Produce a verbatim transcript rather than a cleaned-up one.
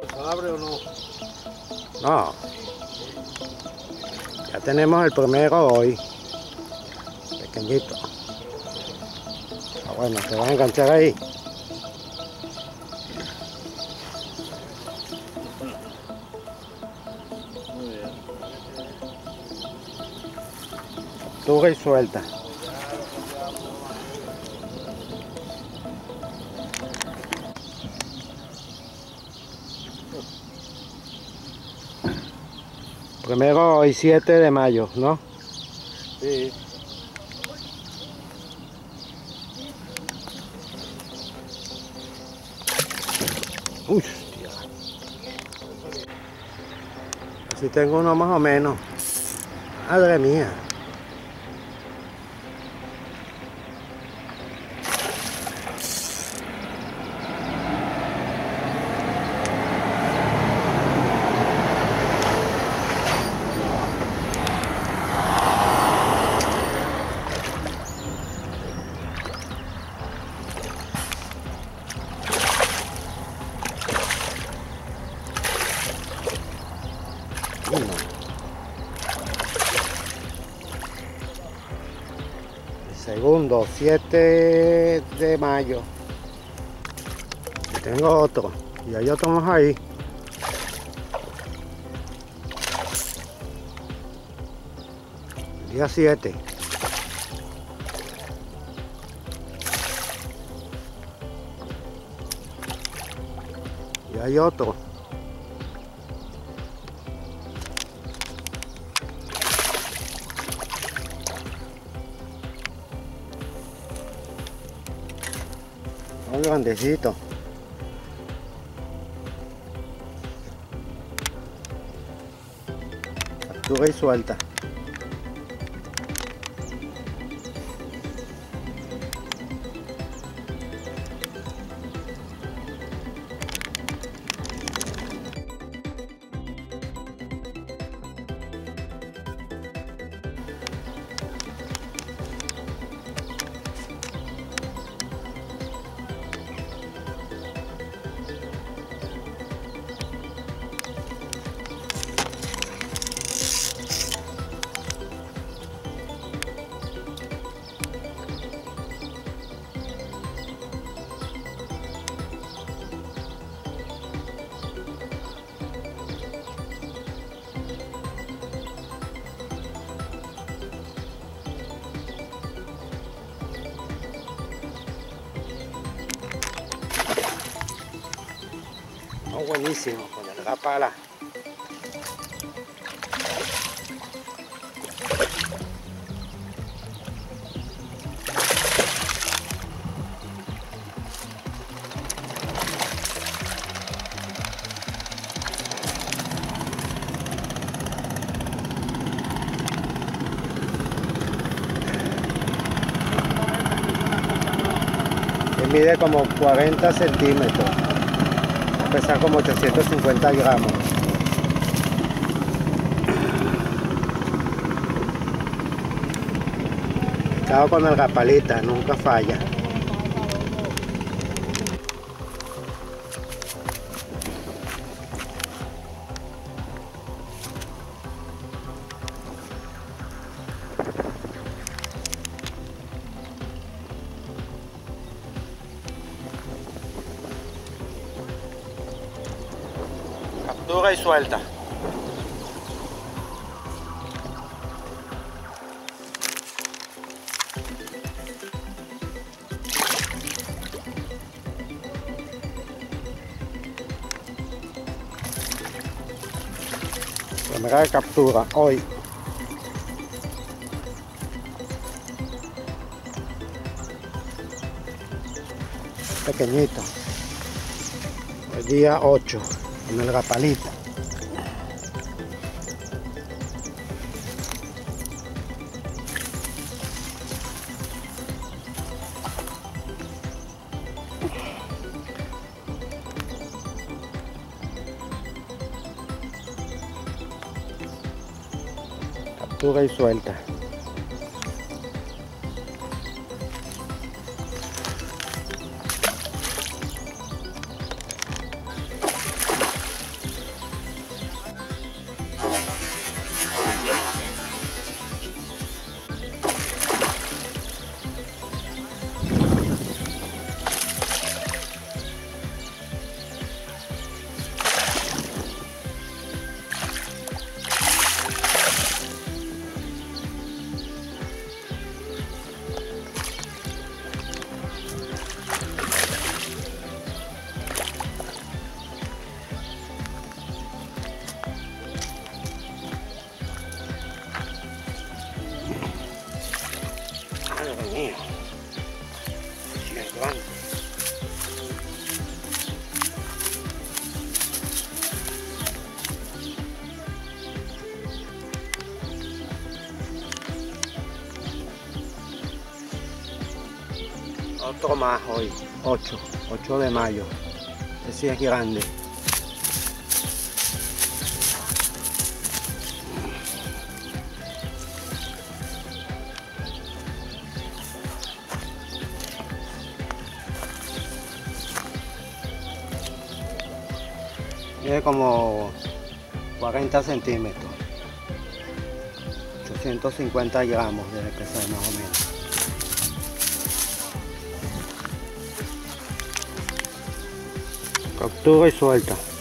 ¿Abre o no? No. Ya tenemos el primero hoy. Pequeñito. Ah, bueno, se va a enganchar ahí. Muy bien. Captura y suelta. Primero hoy siete de mayo, ¿no? Sí. Uy, así tengo uno más o menos. Madre mía. Uno. Segundo, siete de mayo. Y tengo otro. Y hay otro más ahí. Día siete. Y hay otro. Un grandecito. Captura y suelta. Oh, buenísimo, con la pala. Que mide como cuarenta centímetros. Pesa como ochocientos cincuenta gramos. Pescado con el rapalita, nunca falla. Captura y suelta. Primera captura hoy. Pequeñito. El día ocho. En el rapalita. Captura y suelta. Otro más hoy, ocho, ocho de mayo. Este sí es grande. Tiene como cuarenta centímetros, ochocientos cincuenta gramos debe pesar más o menos. Captura y suelta.